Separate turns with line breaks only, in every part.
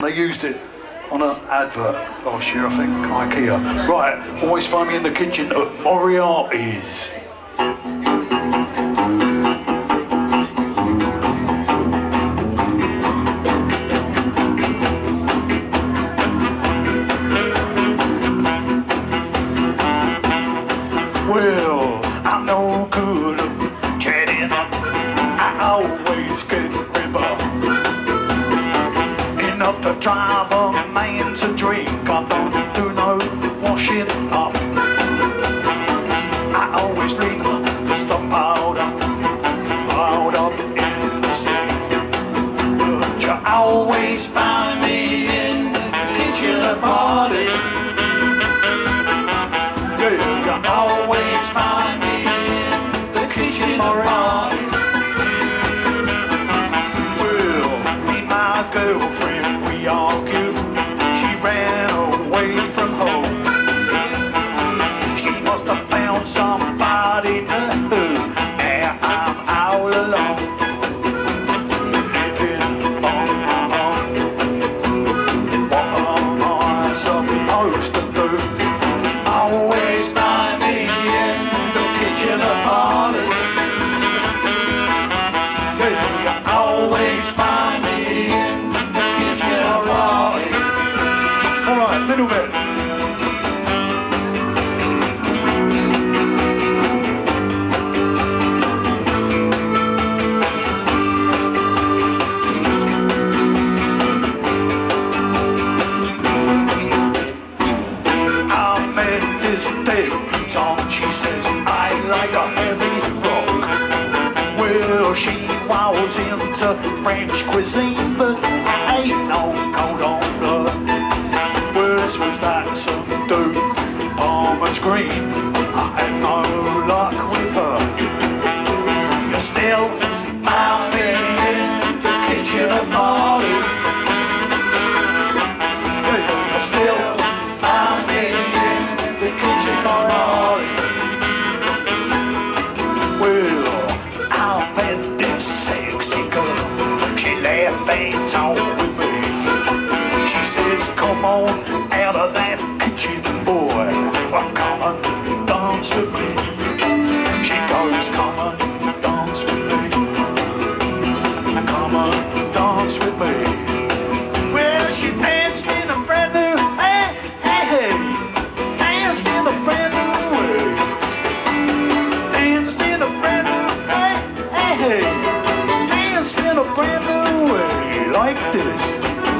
They used it on an advert last year, I think, IKEA. Right, always find me in the kitchen at Moriarty's. Well, I'm no good at chatting up. I always get rebuffed. Enough to drive a man to drink. I don't do no washing up. I always leave the stuff piled up in the sink. But you always find me in the kitchen at party. Yeah, you always find me in the kitchen at party. Well, me and my girlfriend, we argued. She ran away from home. She must have found somebody new. Now I'm all alone, living on my own. What am I supposed to do? Always find me in the kitchen at parties. Yeah, you always find me in the kitchen at parties. All right, little bit. I met this debutante. She says I like a heavy rock. Well, she was into French cuisine, but I ain't no cordon bleu. Well, this was that subdued Palmer's green. I had no luck with her. You still found me in the kitchen at parties. You still found me in the kitchen at parties. Well, I met this sexy girl. She laughed and talked with me. She says, come on out of that kitchen, boy. Well, come and dance with me. She goes, come and dance with me. Come and dance with me. Well, she danced in a brand new, hey, hey, hey. Danced in a brand new way. Danced in a brand new, hey, hey, hey. Danced in a brand new way, like this.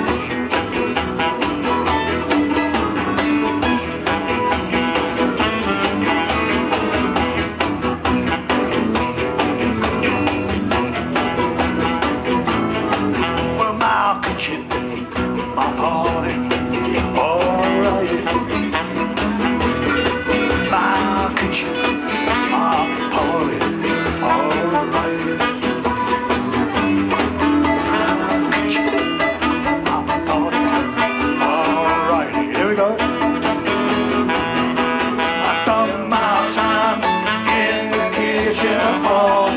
Well, my kitchen, my party, alright. My kitchen, my party, alright. My kitchen, my party, alright. Here we go. I've done my time in the kitchen party.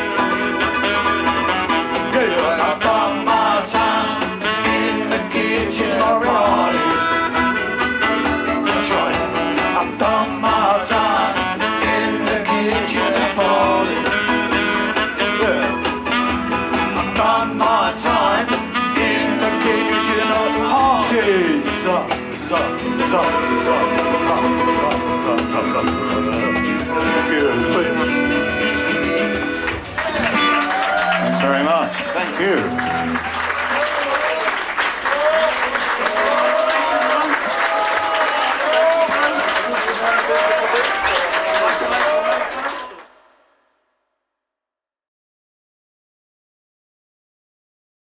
Yeah, I've done my time in the kitchen parties. That's right. I've done my time in the kitchen parties. Yeah. I've done my time in the kitchen parties. Thank you.
Thanks very much. Thank you.